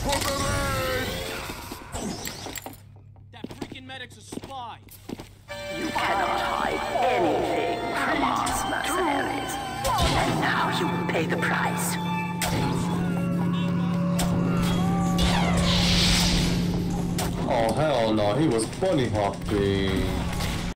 That freaking medic's a spy. You cannot hide anything from us, mercenaries. And now you will pay the price. Oh hell no, he was bunny hopping.